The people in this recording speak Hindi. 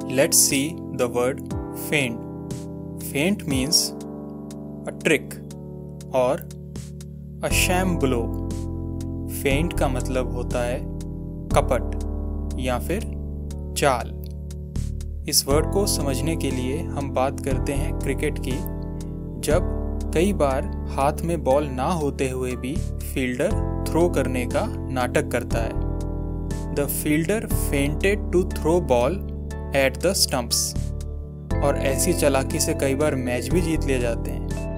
Let's see the word feint. Feint means a trick or a sham blow. Feint का मतलब होता है कपट या फिर चाल। इस वर्ड को समझने के लिए हम बात करते हैं क्रिकेट की, जब कई बार हाथ में बॉल ना होते हुए भी फील्डर थ्रो करने का नाटक करता है। The fielder feinted to throw ball at the stumps. और ऐसी चालाकी से कई बार मैच भी जीत लिए जाते हैं।